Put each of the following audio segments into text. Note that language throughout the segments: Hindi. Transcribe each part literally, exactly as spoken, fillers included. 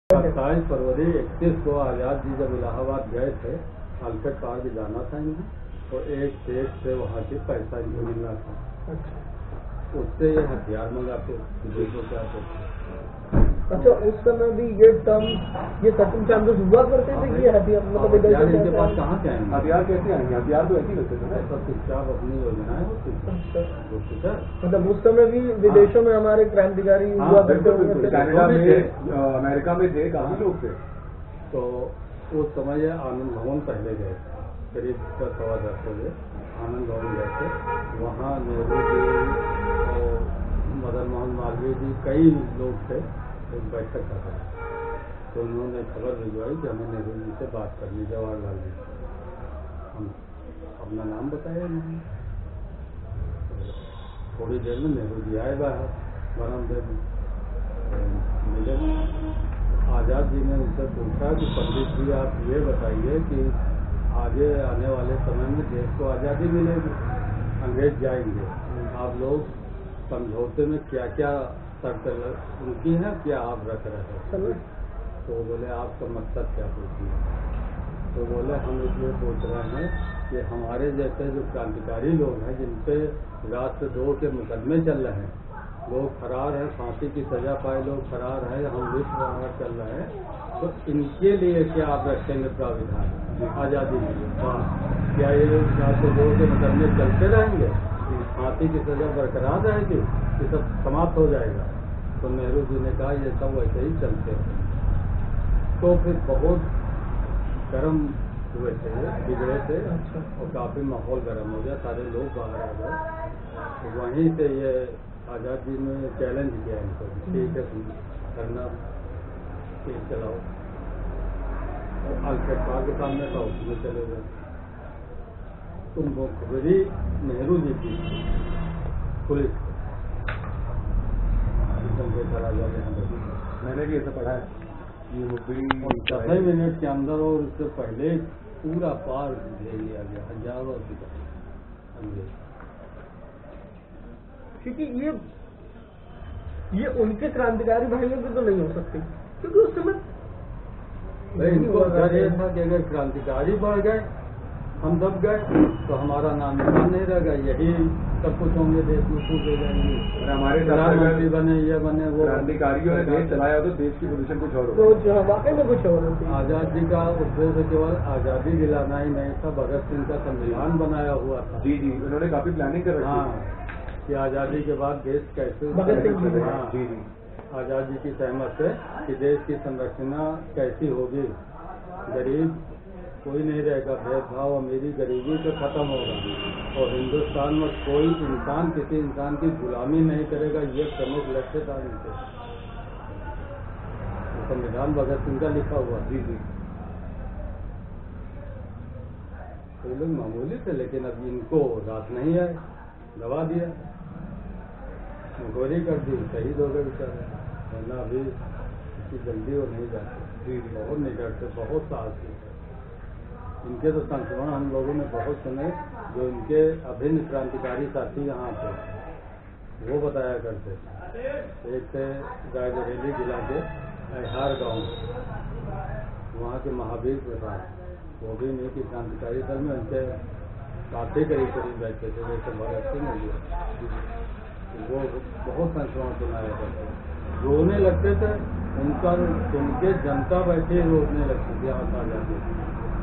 सत्ताईस फरवरी इकतीस को आज़ाद जी जब इलाहाबाद गए थे, अल्फ्रेड पार्क जाना था इन्हें, तो एक सेठ से वहाँ से पैसा इनको मिलना था। उससे ये हथियार मंगाते विदेशों से आते थे। अच्छा, उस समय भी ये टर्म ये सचिन चांदोस हुआ करते थे कि ये हथियार मतलब हथियार इनके पास कहाँ से आएंगे? हथियार कैसे आएंगे? हथियार तो ऐसे ही लगते थे ना। सब चुपचाप अपनी योजनाएं होती थी। मतलब उस समय भी विदेशों में हमारे क्रांतिकारी हुआ करते थे। कनाडा में, अमेरिका में थे, काफी लोग थे। तो उस समय आनंद भवन पहले गए थे, करीब सवा दस बजे आनंद भवन गए थे। वहाँ नेहरू जी और मदन मोहन मालवीय जी कई लोग थे, एक बैठक कर रहे थे। तो उन्होंने खबर भिजवाई कि हमें नेहरू जी से बात करनी, जवाहरलाल जी से। हम अपना नाम बताया उन्होंने। थोड़ी देर में नेहरू जी आए बाहर बरामदे में, मिले। आज़ाद जी ने उनसे पूछा कि पंडित जी आप ये बताइए कि आगे आने वाले समय में देश को आज़ादी मिलेगी, अंग्रेज जाएंगे, आप लोग समझौते में क्या क्या शर्त उनकी है, क्या आप रख रहे हैं? तो बोले आपका मकसद क्या पूछिए? तो बोले हम इसलिए पूछ रहे हैं कि हमारे जैसे जो क्रांतिकारी लोग हैं, जिन पे राष्ट्रद्रोह के मुकदमे चल रहे हैं, लोग फरार हैं, फांसी की सजा पाए लोग फरार हैं, हम विश्व फरार चल रहे हैं, तो इनके लिए क्या आप रखेंगे प्राविधान आज़ादी के लिए? हाँ, क्या ये राष्ट्रद्रोह के मुकदमे चलते रहेंगे, फांसी की सजा बरकरार रहेगी, ये सब समाप्त हो जाएगा? तो नेहरू जी ने कहा ये सब वैसे ही चलते हैं। तो फिर बहुत गर्म हुए थे, बिगड़े थे और काफी माहौल गर्म हो गया, सारे लोग बाहर आ गए। तो वहीं से ये आज़ाद जी ने चैलेंज किया इनको, ठीक है तुम करना, ठीक चलाओ। और अल्फ्रेड पार्क के सामने था, उसमें चले गए। तुम मुखबिरी नेहरू जी की पुलिस मैंने भी ऐसा पढ़ा है, ये मुखबिरी दस ही मिनट के अंदर और उससे पहले पूरा पार ले लिया गया, हजारों अंग्रेज। क्योंकि ये ये उनके क्रांतिकारी भाइयों की तो नहीं हो सकती, क्योंकि उस समय इनको डर ये था कि अगर क्रांतिकारी बढ़ गए, हम दब गए, तो हमारा नाम निशान नहीं रहेगा, यही सब कुछ होंगे, देश में कूद हो जाएंगे, और हमारे प्रधानमंत्री बने, ये बने, वो। क्रांतिकारियों ने देश चलाया तो देश की पोजीशन कुछ और तो वाकई में कुछ और होती। आज़ाद जी का उद्देश्य केवल आज़ादी दिलाना ही नहीं था, भगत सिंह का संविधान बनाया हुआ था। जी जी, उन्होंने काफी प्लानिंग कर रखी। हाँ, कि आज़ादी के बाद देश कैसे, भगत सिंह जी। हाँ जी जी, आज़ाद जी की सहमत है कि देश की संरचना कैसी होगी, गरीब कोई नहीं रहेगा, भेदभाव अमीरी गरीबी से खत्म होगा और हिंदुस्तान में कोई इंसान किसी इंसान की गुलामी नहीं करेगा, ये प्रमुख लक्ष्य था इनके। संविधान भगत सिंह का लिखा हुआ। जी जी, तो लोग मामूली थे, लेकिन अब इनको रात नहीं आए, दबा दिया, मुखबरी कर दी, शहीद हो गए बेचारे, वरना अभी इतनी जल्दी वो नहीं जाते। जी जी, बहुत निकट से, बहुत साहसी थे इनके। तो संस्मरण हम लोगों ने बहुत सुने, जो इनके अभिन्न क्रांतिकारी साथी यहाँ थे, वो बताया करते थे। एक थे रायबरेली जिला के अहार गांव, वहाँ के महावीर प्रसाद, वो भी नहीं कि क्रांतिकारी दल में उनके काफी करीब करीब बैठते थे, जैसे भगत सिंह हो गया, वो बहुत संस्मरण सुनाया करते, रोने लगते थे, उनका सुन के जनता बैठे रोने लगती थी, यहाँ आ जाते थे।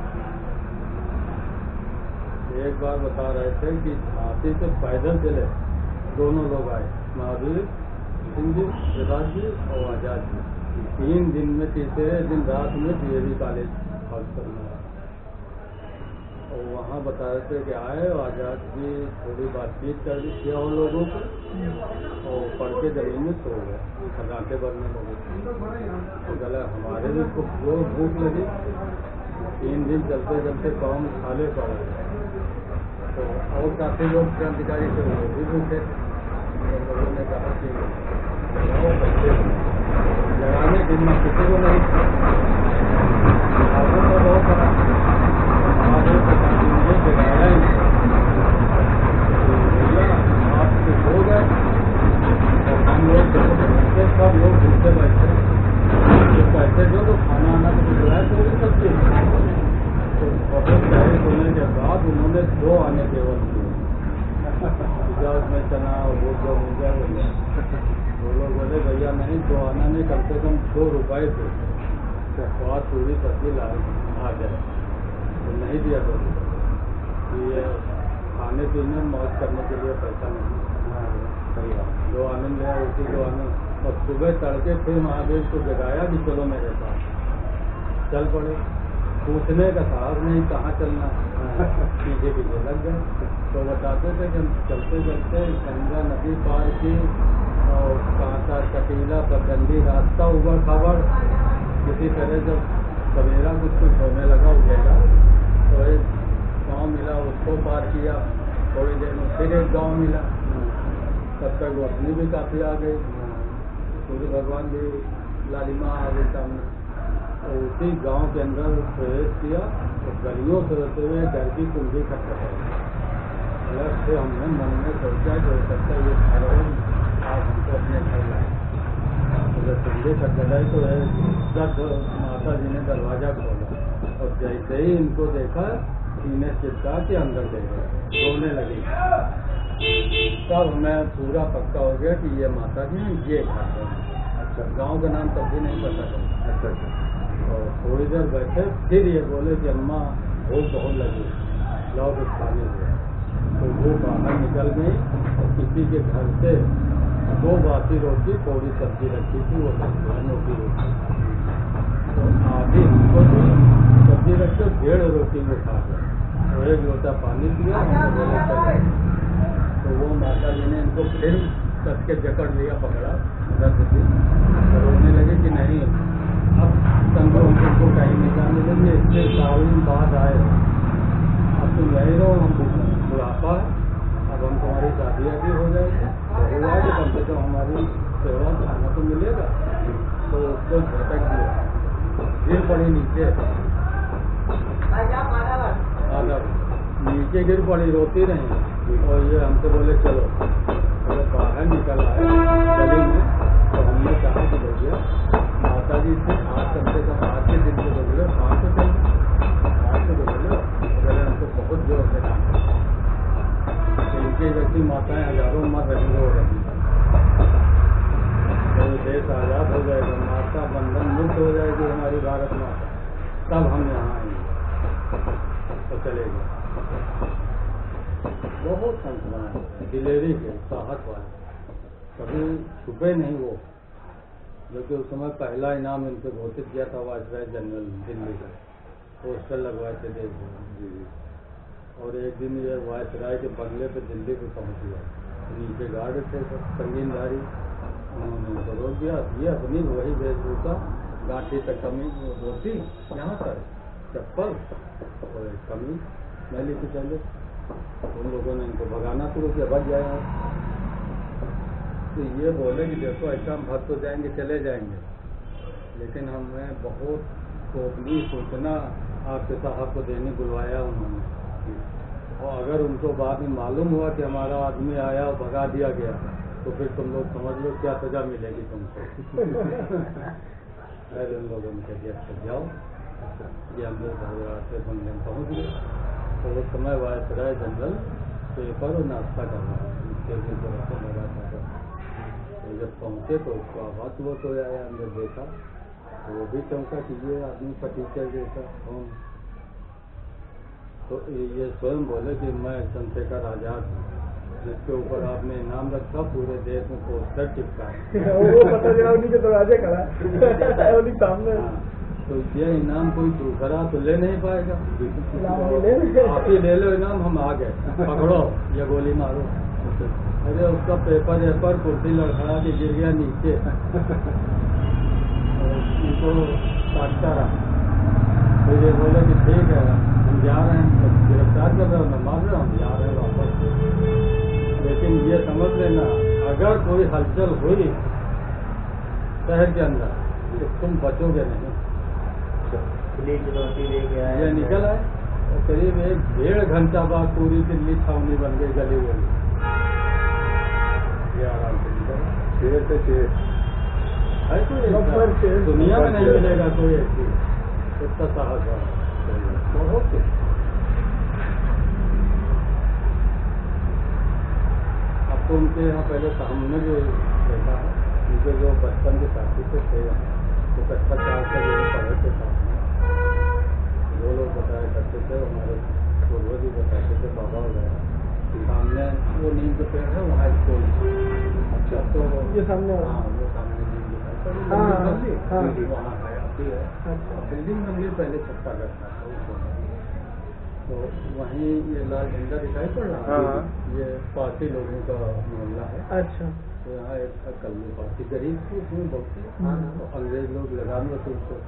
एक बार बता रहे थे कि झांसी से पैदल चले दोनों लोग आए, महावीर सिंह जी, प्रसाद जी और आज़ाद जी, तीन दिन में, तीसरे दिन रात में डीएवी कॉलेज हाउस करना है। और वहाँ बता रहे थे कि आए और आज़ाद जी थोड़ी बातचीत कर दी किया उन लोगों को, और पढ़ के जमीन में सो गए, घाटे भरने लगे। तो गला हमारे भी खूब जोर भूख लगी, तीन दिन चलते चलते पाँव में छाले पड़ गए। तो और काफी लोग क्रांतिकारी थे, वो भी भूखे। लोगों ने कहा कि जगाओ बच्चे, जगाने दिन में किसी को नहीं, आगे तो बहुत बड़ा आगे मुझे जगाया ही नहीं, भैया आप कुछ हो गए, और हम लोग सब लोग भूखे बैठे, पैसे दो, ने केवल किया उसमें चना और वो जो मुझे वो लोग बोले भैया नहीं दो आना नहीं कम से कम दो रुपए थे तो आज पूरी सब्जी ला आ जाए तो नहीं दिया दो रुपये ये खाने पीने मौज करने के लिए पैसा नहीं सही बात दो आनंद लिया उसी दो आनंद और सुबह तड़के फिर महादेव को जगाया कि चलो मेरे पास चल पड़े पूछने का साहब नहीं कहाँ चलना पीछे पीछे लग गए तो बताते थे कि हम चलते चलते गंगा नदी पार की और कांटा कटीला पगडंडी रास्ता उबड़ खाबड़ किसी तरह जब सवेरा कुछ कुछ होने लगा उठेगा तो एक गाँव मिला उसको पार किया थोड़ी देर में फिर एक गाँव मिला तब तक रोशनी भी काफ़ी आ गई सूर्य भगवान भी लालिमा आ गई सामने तो उसी गांव के अंदर प्रवेश किया तो गलियों से होते हुए घर की कुंडी खटखटाई अलग से हमने मन में सोचा कि हो सकता है ये घर आप हमको अपने घर लाए तो जब कुंडी खटखटाई तो सद माता जी ने दरवाजा खोला और जैसे ही इनको देखा सीने चिपका के अंदर दे गए रोने लगी तब हमें पूरा पक्का हो गया कि ये माता जी हैं ये घर है। अच्छा गाँव का नाम तब भी नहीं पता चला। अच्छा अच्छा और थोड़ी देर बैठे फिर ये बोले कि अम्मा भूख बहुत लगी लाओ कुछ खाने को तो वो बाहर निकल गई और किसी के घर से दो बासी रोटी थोड़ी सब्जी रखी थी वो बहनों की रोटी तो आधी हमको दी सब्जी रखी डेढ़ रोटी वो खा गए और एक लोटा पानी पिया बोले चले तो वो माता जी ने इनको फिर कस के जकड़ लिया पकड़ा दर्द से तो रोने लगे कि नहीं अब संगो हमको कहीं नहीं जाने लगे इसके साल बाद आए अब तुम यही रहो हम बुढ़ापा है अब हम तुम्हारी शादियाँ भी हो जाएगी तो हुआ कि कम से कम हमारी सेवा खाना तो मिलेगा तो उसको झटक दिया गिर पड़ी नीचे नीचे गिर पड़ी रोती रही और ये हमसे बोले चलो तो बाहर निकल आए गली में तो हमने कहा कि भैया माता जी से आज कम से कम आज के दिन से बोले वहाँ से चलिए आज से बोले अगर हमको बहुत जोर से काम इनके व्यक्ति माताएं हजारों मर रही हो रही तो देश आज़ाद हो जाएगा माता बंधन मुक्त हो जाएगी हमारी भारत माता तब हम यहाँ आएंगे तो चलेगा बहुत संस्थान दिलेरी के साहस वाले कभी छुपे नहीं वो जो कि उस समय पहला इनाम इनसे घोषित किया था वायसराय जनरल दिल्ली का पोस्टर लगवाए थे देश में और एक दिन ये वायसराय के बंगले पे दिल्ली पे पहुंच गया नीचे गार्ड थे सब संगीनधारी उन्होंने उनको रोक दिया ये अपनी वही वेशभूषा गांठी तक कमी धोती यहाँ पर चप्पल और कमी मैली से चले उन लोगों ने इनको भगाना शुरू किया भग जाए तो ये बोले कि देखो ऐसा हम भग तो जाएंगे चले जाएंगे लेकिन हमें बहुत गोपनीय सूचना आपके साहब को देने बुलवाया उन्होंने और अगर उनको बाद में मालूम हुआ कि हमारा आदमी आया और भगा दिया गया तो फिर तुम लोग समझ लो क्या सजा मिलेगी तुमको पहले उन लोगों ने कह दिया अच्छा जाओ ये हम लोग हरियाणा से बंगले में पहुँच गए तो उस समय वायसराय जनरल पेपर और नाश्ता कर रहा उसके लिए लगा था तो जब पहुँचे तो उसको आवाज वो तो आया हमने देखा तो वो भी चौंका कि ये आदमी फटीचर जैसा हूँ तो ये स्वयं बोले कि मैं चंद्रशेखर आजाद हूँ जिसके ऊपर आपने इनाम रखा पूरे देश में पोस्टर चिपका वो पता चला उन्हीं के दरवाजे खड़ा उन्हीं सामने तो ये इनाम कोई दूसरा तो ले नहीं पाएगा आप ही ले लो इनाम हम आ गए पकड़ो ये गोली मारो अरे उसका पेपर वेपर कुर्सी लड़खड़ा के गिर गया नीचे उनको काटता रहा तो ये बोले कि ठीक है हम जा रहे हैं तो गिरफ्तार कर रहे हो न मार रहे हम जा रहे हैं वापस लेकिन ये समझ लेना अगर कोई हलचल हुई शहर के अंदर तो तुम बचोगे नहीं ये निकल आए और करीब एक डेढ़ घंटा बाद पूरी दिल्ली छावनी बन गई गली गली ये आराम से निकल शेर से शेर है कोई दुनिया में नहीं मिलेगा कोई ऐसी इतना साहस है बहुत तो उनके यहाँ पहले हमने भी देखा है, उनके जो बचपन के साथी से थे तो कक्षा चार से जो पढ़े थे साथ में, वो लोग बताया करते थे, हमारे पूर्वज भी बताते थे, बाबा वगैरह सामने वो नीम के पेड़ है, वहाँ स्कूल। अच्छा, तो ये सामने, हाँ वो सामने नीम के पेड़, हाँ, हाँ। वहाँ है अभी है। अच्छा। बिल्डिंग मंदिर पहले छप्पा करता था उसको, तो वहीं ये लाल झंडा दिखाई पड़ रहा है, ये पार्टी लोगों का मोहल्ला है। अच्छा। तो यहाँ एक था कल्लू पार्टी, गरीब थी उसमें बहुत, तो अंग्रेज लोग लगाम में थे उसको,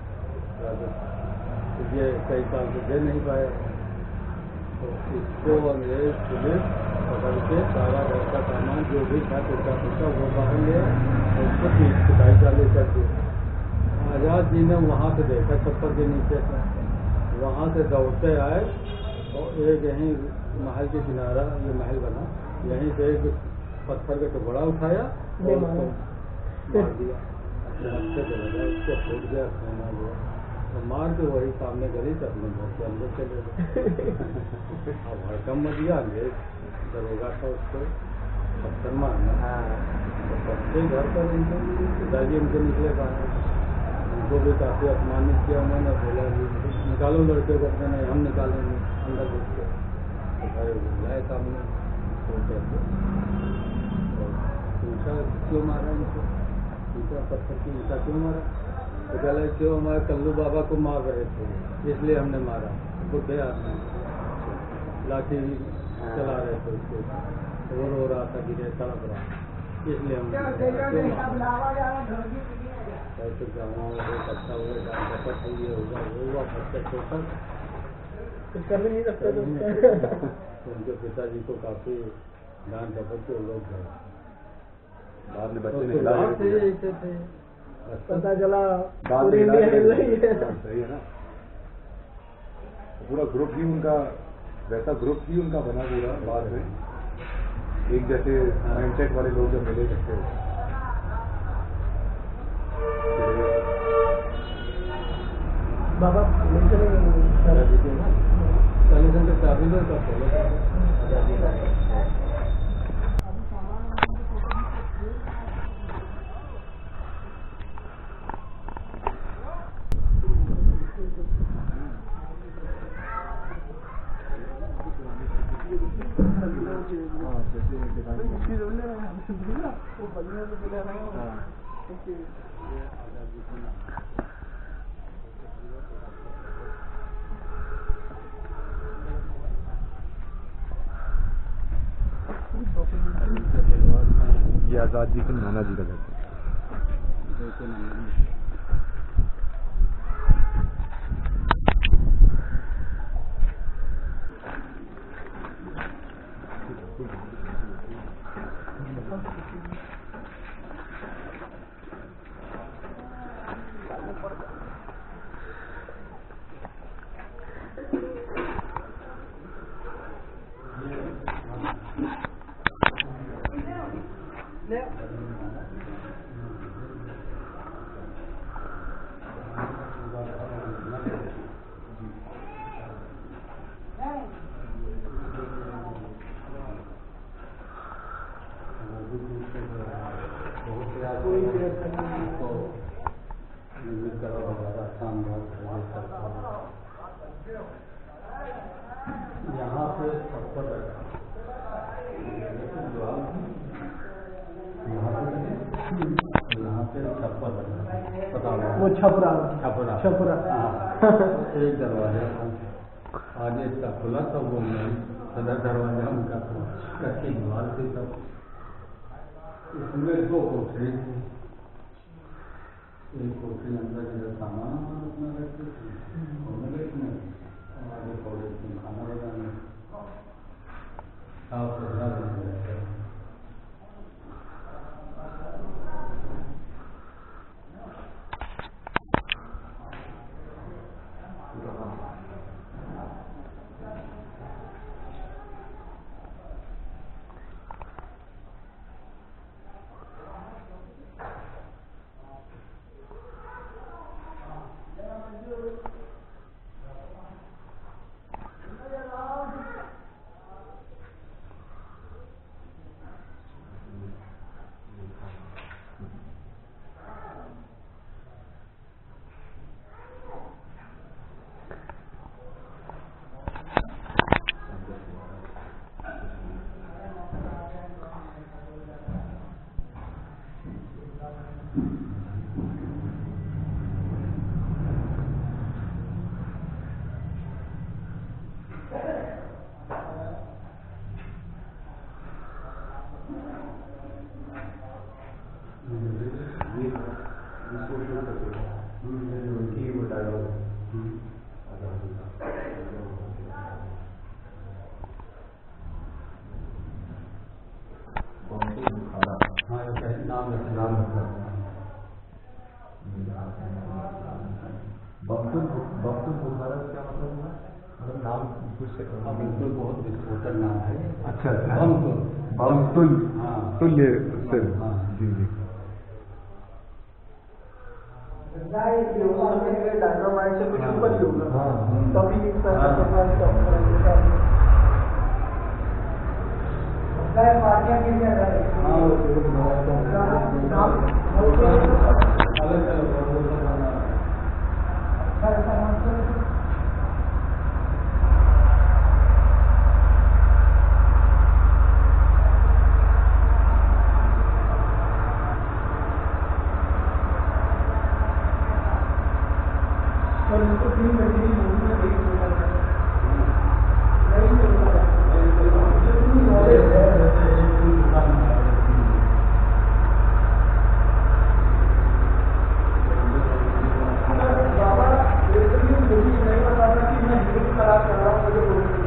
तो ये कई साल से दे नहीं पाया, तो इसको अंग्रेज पुलिस पकड़ के सारा घर का सामान जो भी था टूटा फूटा वो बाहर लिया और उसको पीट पिटाई चालू कर दी। आजाद जी ने वहाँ से देखा छप्पर के नीचे से, वहाँ से दौड़ते आए और एक यहीं महल के किनारा, ये महल बना, यहीं से एक पत्थर का टुकड़ा उठाया और उसको मार दिया, अपने हाथ से लगा, उसको फूट गया, खून आ गया, तो मार के वही सामने गली से अपने घर के अंदर चले गए। अब हड़कम मच गया, अंग्रेज दरोगा था, उसको पत्थर मारना, तो बच्चे घर पर इनके पिताजी उनके निकले बाहर, उनको भी काफी अपमानित किया उन्होंने, बोला निकालो लड़के को अपने, नहीं हम निकालेंगे अंदर घुस के, तो भाई बुलाए सामने तो कैसे, तो पूछा क्यों मारा इनको, पूछा पत्थर की ईटा क्यों मारा, तो कहला क्यों हमारे कल्लू बाबा को मार रहे थे इसलिए हमने मारा, बुढ़े आदमी लाठी चला रहे थे उसके, तो वो रो रहा था, गिरे तड़प रहा, इसलिए हम ऐसे गाँव बहुत अच्छा हुआ, जान पता है ये होगा वो हुआ, बच्चा छोटा कुछ कर भी नहीं सकते तो उनके पिताजी को काफी डांट डपट के लोग गए, बाद में बच्चे तो ने थे ऐसे थे, पता चला बाद पूरी में इंडिया हिल रही है। सही है ना, पूरा ग्रुप ही उनका वैसा ग्रुप ही उनका बना पूरा, बाद में एक जैसे माइंडसेट वाले लोग जब मिले सकते हो। बाबा आजादी के ना चालीस घंटे काफी लोग का फॉलो आजादी का ये आजाद जी के नाना जी का घर था। यहाँ पे छप्पर लगा, यहाँ पे छप्पर लगा, पता वो छपरा छपरा छपरा एक दरवाजा था, आगे इसका खुला था, वो सदर दरवाजा उनका था, कच्ची दीवार थी सब, इसमें दो कोठरी थी, एक कोठरी अंदर इधर सामान अपना रखते थे और आगे पौधे खाना बनाने, साफ सुथरा बन गया। बमतुल बमतुल बुखारा क्या मतलब हुआ? मतलब नाम कुछ बमतुल बहुत विस्फोटक नाम है। अच्छा अच्छा बमतुल बमतुल हाँ तुल्य से हाँ जी जी डायनामाइट से कुछ ऊपर ही होगा हाँ तभी इस तरह हाँ। पार्टियां की हाँ अलग और उनको तीन घंटे की मूवी में देख सकता है नहीं नॉलेज है बाबा लिटरली मुझे नहीं पता था कि मैं हिंदी खराब कर रहा हूँ मुझे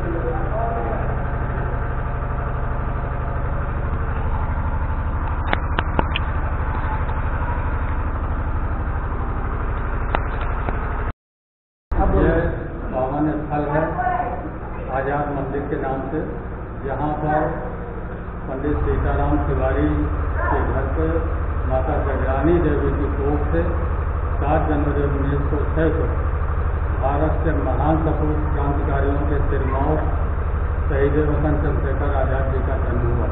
पावन स्थल है आजाद मंदिर के नाम से। यहाँ पर पंडित सीताराम तिवारी के घर पर माता जगरानी देवी की कोख से सात जनवरी उन्नीस सौ छः को भारत के महान सपूत क्रांतिकारियों के सिरमौर शहीद वतन चंद्रशेखर आजाद जी का जन्म हुआ।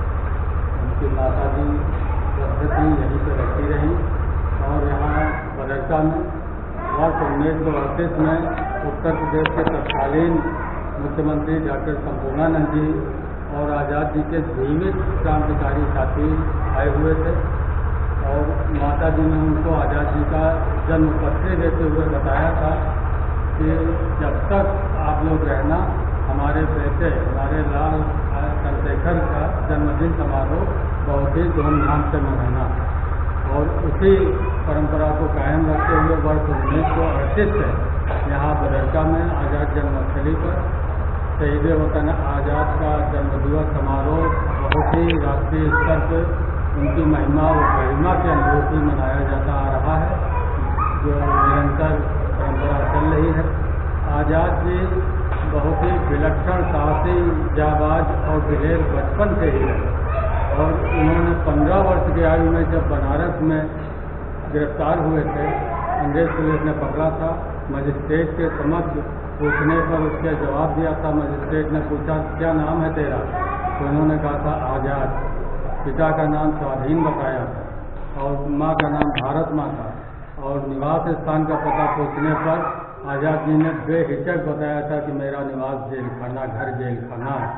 उनकी माता जी पद्धति यहीं पर रहती रही और यहाँ बदरका में वर्ष उन्नीस सौ अड़तीस में उत्तर प्रदेश के तत्कालीन मुख्यमंत्री डॉक्टर संपूर्णानंद जी और आज़ाद जी के जीवित क्रांतिकारी साथी आए हुए थे और माता जी ने उनको आज़ाद जी का जन्म पत्र देते हुए बताया था कि जब तक आप लोग रहना हमारे बेटे हमारे लाल चंद्रशेखर का जन्मदिन समारोह बहुत ही धूमधाम से मनाना और उसी परंपरा को कायम रखते हुए वर्ष उन्नीस सौ अड़तीस से यहाँ बदरका में आज़ाद जन्मस्थली पर शहीद वतन आज़ाद का जन्मदिवस समारोह बहुत ही राष्ट्रीय स्तर पर उनकी महिमा और गरिमा के अनुरूप ही मनाया जाता आ रहा है, जो निरंतर परंपरा चल रही है। आज़ाद जी बहुत ही विलक्षण साहसी जाबाज और दिलेर बचपन से ही रहे और उन्होंने पंद्रह वर्ष की आयु में जब बनारस में गिरफ्तार हुए थे, अंग्रेज पुलिस ने पकड़ा था। मजिस्ट्रेट के समक्ष पूछने पर उसके जवाब दिया था। मजिस्ट्रेट ने पूछा क्या नाम है तेरा, तो उन्होंने कहा था आज़ाद। पिता का नाम स्वाधीन बताया था और माँ का नाम भारत माँ था और निवास स्थान का पता पूछने पर आज़ाद जी ने बेहिचक बताया था कि मेरा निवास जेल खाना घर जेल खाना है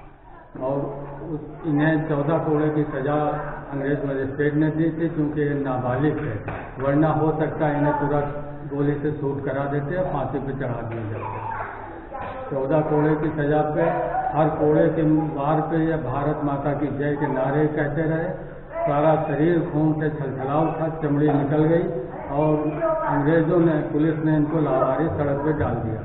और इन्हें चौदह कोड़े की सजा अंग्रेज मजिस्ट्रेट ने दी थी क्योंकि ये नाबालिग थे, वरना हो सकता है इन्हें तुरंत गोली से शूट करा देते हैं, फांसी पे चढ़ा दिए जाते। चौदह कोड़े की सजा पे हर कोड़े के बार पे ये भारत माता की जय के नारे कहते रहे। सारा शरीर खून से छलछला उठा, चमड़ी निकल गई और अंग्रेजों ने पुलिस ने इनको लावारिस सड़क पे डाल दिया।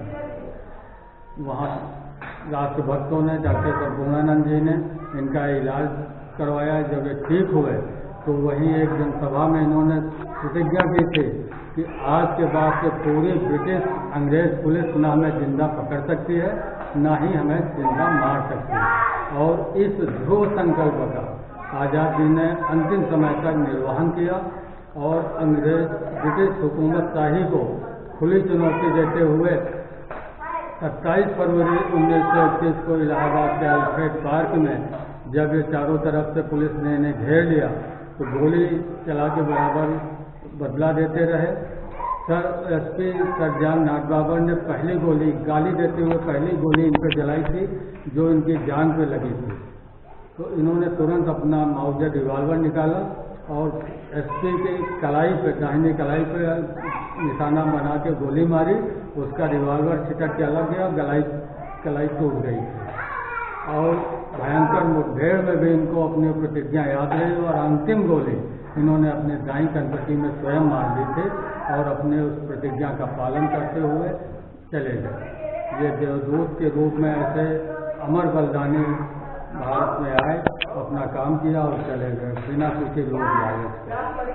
वहाँ राष्ट्रभक्तों ने डॉक्टर संपूर्णानंद जी ने इनका इलाज करवाया। जब ये ठीक हुए तो वहीं एक जनसभा में इन्होंने प्रतिज्ञा की थी कि आज के बाद से पूरी ब्रिटिश अंग्रेज पुलिस न हमें जिंदा पकड़ सकती है न ही हमें जिंदा मार सकती है और इस ध्रुव संकल्प का आज़ाद जी ने अंतिम समय तक निर्वहन किया और अंग्रेज ब्रिटिश हुकूमत शाही को खुली चुनौती देते हुए सत्ताईस फरवरी उन्नीस सौ इक्कीस को इलाहाबाद के अल्फ्रेड पार्क में जब ये चारों तरफ से पुलिस ने इन्हें घेर लिया तो गोली चला के बराबर बदला देते रहे। सर एसपी सर जान नागबाबर ने पहली गोली गाली देते हुए पहली गोली इन पर चलाई थी जो इनकी जान पे लगी थी। तो इन्होंने तुरंत अपना माउजर रिवाल्वर निकाला और एसपी की कलाई पे दाहिनी कलाई पे निशाना बना के गोली मारी। उसका रिवाल्वर छिटक के अलग गया, गलाई कलाई टूट गई और भयंकर मुठभेड़ में भी इनको अपनी प्रतिज्ञा याद रही और अंतिम गोली इन्होंने अपने दाईं कनपट्टी में स्वयं मार दी थी और अपने उस प्रतिज्ञा का पालन करते हुए चले गए। ये देवदूत के रूप में ऐसे अमर बलिदानी भारत में आए, अपना काम किया और चले गए बिना किसी लोग लालच के।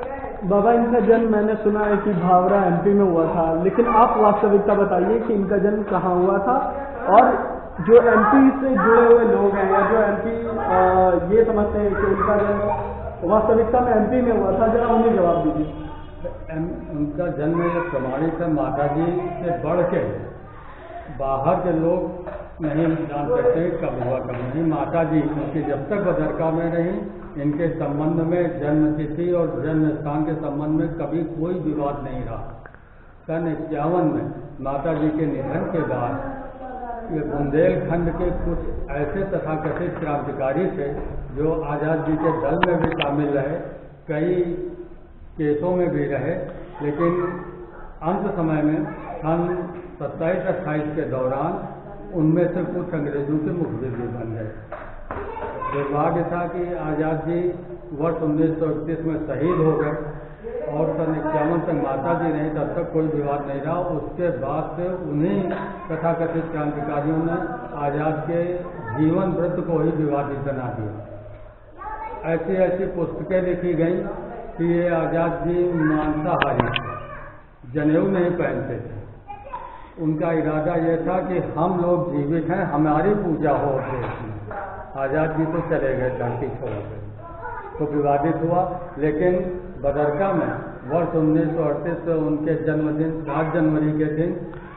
बाबा इनका जन्म मैंने सुना है कि भावरा एमपी में हुआ था, लेकिन आप वास्तविकता बताइए कि इनका जन्म कहाँ हुआ था, और जो एमपी से जुड़े हुए लोग हैं या जो एमपी ये समझते हैं कि उनका जन्म वास्तविकता में एमपी में हुआ था, जरा उन्हें जवाब दीजिए। उनका जन्म ये प्रमाणित है, माता जी से बढ़ के बाहर के लोग नहीं जान सकते कब हुआ कब नहीं। माता जी उनकी जब तक बदरका में रही, इनके संबंध में जन्म तिथि और जन्म स्थान के संबंध में कभी कोई विवाद नहीं रहा। सन इक्यावन में माता जी के निधन के बाद ये बुंदेलखंड के कुछ ऐसे तथाकथित क्रांतिकारी थे जो आज़ाद जी के दल में भी शामिल रहे, कई केसों में भी रहे, लेकिन अंत समय में सन सत्ताईस अट्ठाईस के दौरान उनमें से कुछ अंग्रेजों के मुखबिर भी बन गए। दुर्भाग्य था कि आज़ाद जी वर्ष उन्नीस सौ इकतीस में शहीद हो गए और सन इक्यावन तक माता जी रही, तब तक कोई विवाद नहीं रहा। उसके बाद से उन्हीं तथाकथित क्रांतिकारियों ने आज़ाद के जीवन वृत्त को ही विवादित बना दिया। ऐसी ऐसी पुस्तकें लिखी गई कि ये आज़ाद जी मांसाहारी थे, जनेऊ नहीं पहनते थे। उनका इरादा यह था कि हम लोग जीवित हैं, हमारी पूजा हो देश में। आज़ाद जी तो चले गए धरती छोड़ के, तो विवादित हुआ। लेकिन बदरका में वर्ष उन्नीस सौ अड़तीस से उनके जन्मदिन सात जनवरी के दिन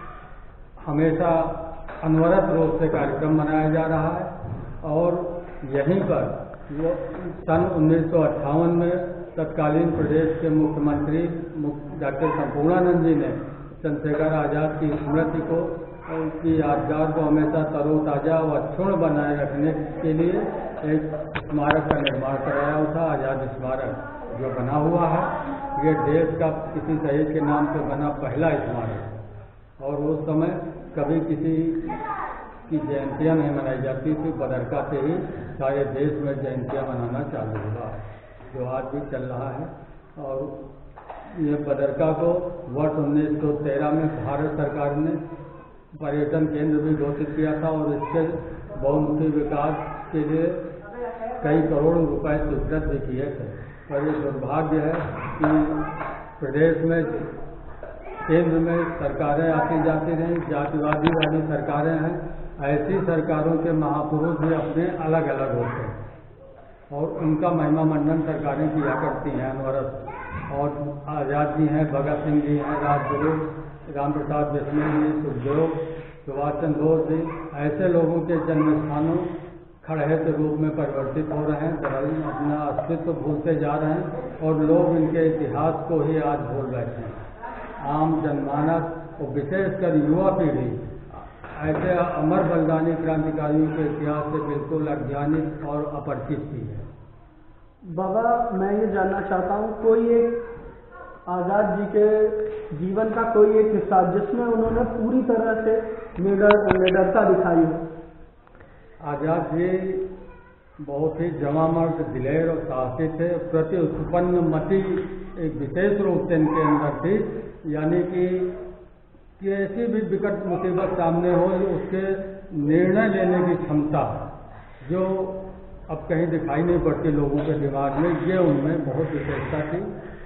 हमेशा अनवरत रूप से कार्यक्रम मनाया जा रहा है। और यहीं पर वो सन उन्नीस सौ अट्ठावन में तत्कालीन प्रदेश के मुख्यमंत्री डॉक्टर संपूर्णानंद जी ने चंद्रशेखर आज़ाद की स्मृति को, उनकी यादगार को हमेशा तरोताज़ा व अक्षुण्ण बनाए रखने के लिए एक स्मारक का निर्माण कराया था। आज़ाद स्मारक जो बना हुआ है, ये देश का किसी शहीद के नाम से बना पहला स्मारक है। और उस समय कभी किसी की जयंतियाँ नहीं मनाई जाती थी, बदरका से ही सारे देश में जयंतियाँ मनाना चालू हुआ, जो आज भी चल रहा है। और ये बदरका को वर्ष उन्नीस सौ तेरह में भारत सरकार ने पर्यटन केंद्र भी घोषित किया था और इसके बहुमुखी विकास के लिए कई करोड़ रुपए स्वीकृत भी किए थे। पर ये दुर्भाग्य है कि प्रदेश में केंद्र में सरकारें आती जाती रहीं, जातिवादी वाली सरकारें हैं। ऐसी सरकारों के महापुरुष भी अपने अलग अलग होते हैं और उनका महिमा मंडन सरकारें किया करती हैं अनवरत। और आज़ाद जी हैं, भगत सिंह जी हैं, राजगुरु राम प्रसाद बिस्मिल जी, सुखदेव, सुभाष चंद्र बोस जी, ऐसे लोगों के जन्म स्थानों खड़े के रूप में परिवर्तित हो रहे हैं, अपना अस्तित्व भूलते जा रहे हैं और लोग इनके इतिहास को ही आज भूल बैठे हैं। आम जनमानस और विशेषकर युवा पीढ़ी ऐसे अमर बलिदानी क्रांतिकारियों के इतिहास से बिल्कुल अज्ञानित और अपरिचित थी है। बाबा मैं ये जानना चाहता हूँ, कोई एक आज़ाद जी के जीवन का कोई एक हिस्सा जिसमें उन्होंने पूरी तरह से निडर निडरता दिखाई हो। आज़ाद जी बहुत ही जवामर्द, दिलेर और साहसी थे। प्रति उत्पन्न मति एक विशेष रूप से इनके अंदर थी, यानी कि कैसी भी विकट मुसीबत सामने हो उसके निर्णय लेने की क्षमता जो अब कहीं दिखाई नहीं पड़ती लोगों के दिमाग में, ये उनमें बहुत विशेषता थी।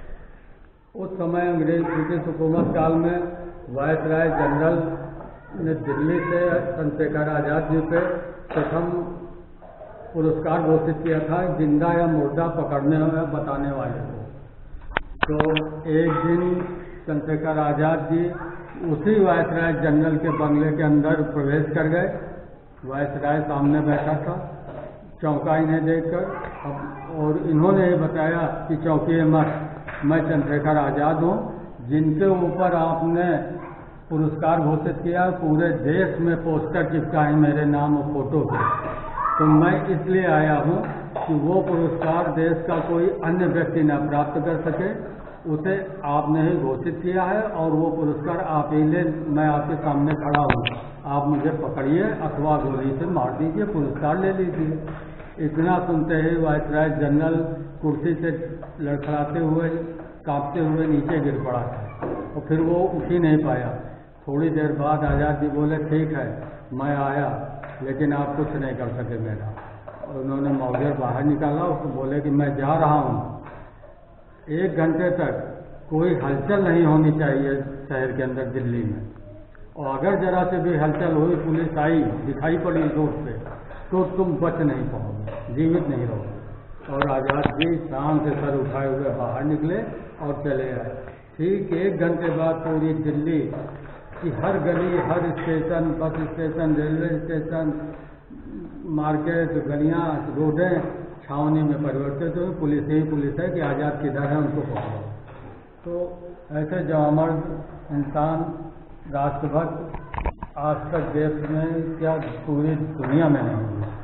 उस समय अंग्रेज ब्रिटिश हुकूमत काल में वायसराय जनरल ने दिल्ली से चंद्रशेखर आज़ाद जी पे प्रथम पुरस्कार घोषित किया था, जिंदा या मुर्दा पकड़ने में बताने वाले को। तो एक दिन चंद्रशेखर आज़ाद जी उसी वायसराय जनरल के बंगले के अंदर प्रवेश कर गए। वायसराय सामने बैठा था, चौंका इन्हें देखकर और इन्होंने ये बताया कि चौंकिए मत, मैं चंद्रशेखर आज़ाद हूँ, जिनके ऊपर आपने पुरस्कार घोषित किया, पूरे देश में पोस्टर चिपकाए मेरे नाम और फोटो के। तो मैं इसलिए आया हूँ कि वो पुरस्कार देश का कोई अन्य व्यक्ति न प्राप्त कर सके, उसे आपने ही घोषित किया है और वो पुरस्कार आप ही ले, मैं आपके सामने खड़ा हूँ, आप मुझे पकड़िए अथवा गोली से मार दीजिए, पुरस्कार ले लीजिए। इतना सुनते ही वायसराय जनरल कुर्सी से लड़खड़ाते हुए, कांपते हुए नीचे गिर पड़ा और फिर वो उठ ही नहीं पाया। थोड़ी देर बाद आज़ाद जी बोले, ठीक है मैं आया, लेकिन आप कुछ नहीं कर सके मेरा। और उन्होंने मौजेर बाहर निकाला, उसको बोले कि मैं जा रहा हूँ, एक घंटे तक कोई हलचल नहीं होनी चाहिए शहर के अंदर दिल्ली में, और अगर जरा से भी हलचल हुई, पुलिस आई, दिखाई पड़ी रोड पे, तो तुम बच नहीं पाओगे, जीवित नहीं रहोगे। और आज़ाद जी शाम से सर उठाए हुए बाहर निकले और चले आए। ठीक एक घंटे बाद पूरी दिल्ली की हर गली, हर station, bus station, railway station, market, गलियाँ, रोडें छावनी में परिवर्तित हुई। पुलिस ही पुलिस है कि आज़ाद किधर है उनको पकड़ो। तो ऐसे जो अमर इंसान, राष्ट्रभक्त आज तक देश में क्या पूरी दुनिया में नहीं हुआ।